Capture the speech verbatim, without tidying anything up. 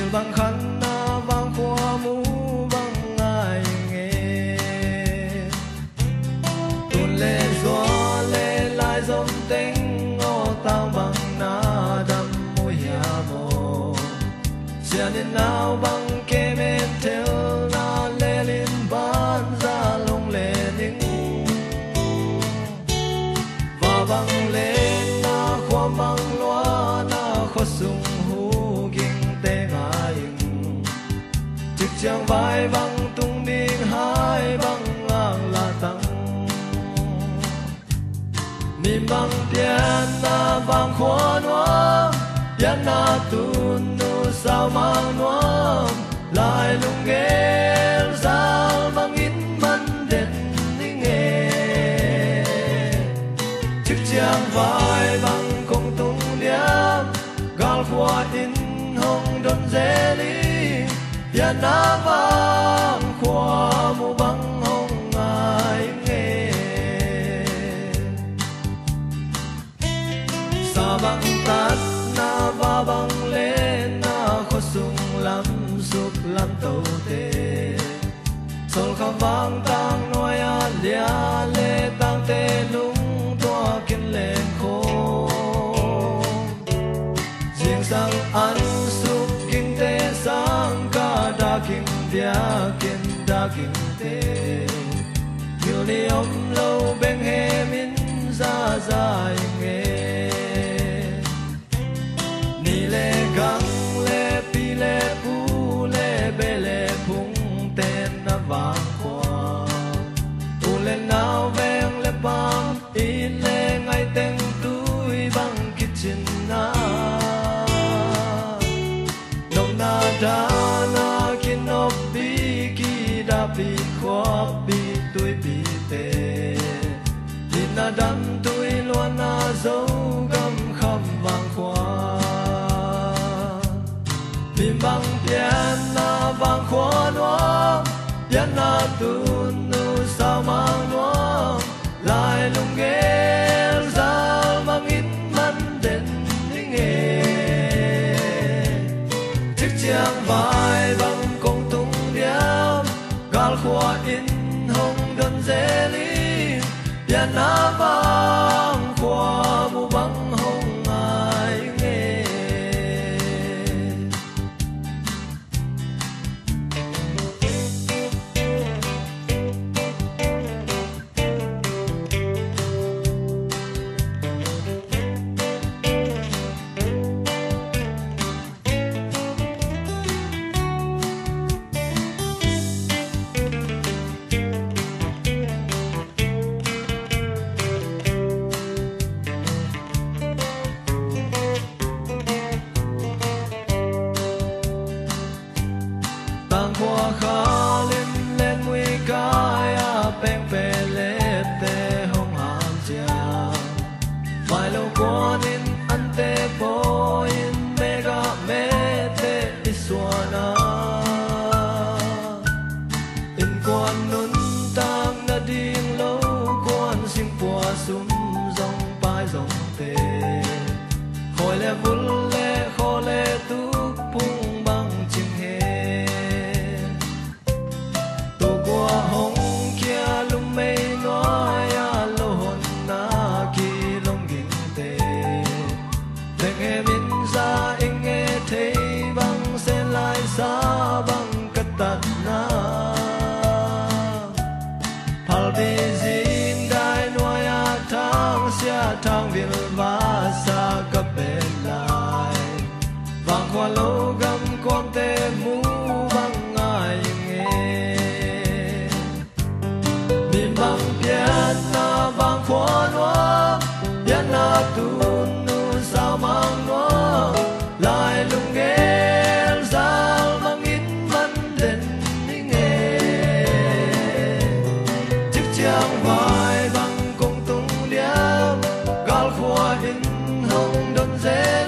bằng khăn vang khoa mũ bằng ai nghe tuôn lệ gió lệ lại dòng tiếng ngô tao bằng na đâm môi hà mồ xe đến nào bằng kê men theo na lệ lên bán ra lông lệ những và bằng lên na khoa bằng loa na khó sung chẳng vai văng tung điên hai băng ngang là tăng niềm băng tiền na vang khoa noa tiền na tun nu sao mang noa lại lung nghe sao mang in man đến nghe chiếc chẳng vai văng cùng tung điên gal khoa in hồng đơn dễ lý ya na vang khoa mu băng hồng ai nghe sa băng tát na va băng lên na khó sung lắm sụp lắm tàu tê sol kham vang tang nói a lia lê tang tê lung toa kiến lên khô riêng sang ăn sụp kinh tế sang kim dia kim da kim te nhiều li om lâu bên he min ra ra nghe ni le gang le pi le pu le be le phung tên na vang qua u le nào ven le bam in le ngay tên túi băng kitchen na nông na da bi khoa bi tuổi bi tê đi na đắm tuổi loan na dấu găm khăm vàng khoa bim băng tiền na vàng khoa noa tiền na tun nu sao mang noa lại lung nghe ra mang in man đến nghe chiếc chiang vai băng khoa in hồng đơn dễ lý tiền na vang khoa mu băng hồng ai nghe qua khá lên lên nguy cái à beng về lệ tê hồng hàm chia vài lâu qua nên ăn tê bò in mega mê tê isuana in quan nun tang na điên lâu quan xin qua sum dòng bài dòng tê khỏi lệ vun lệ khó lệ tu pung băng chim hè hồng kia lung mây nói a lô hồn na ki lông ging tê đừng nghe min ra in nghe thấy băng sẽ lại xa băng cất tật na phal bi zin dai nói a thang xia thang vil va sa cấp bên lại vang qua lô gam con tê mu băng ai băng tiền na vang khoa noa tiền na tun nu sao mang noa lại lung nghe sao mang in man đến nghe chiếc chiang vai băng cùng tung điệp gal khoa in hồng đơn dễ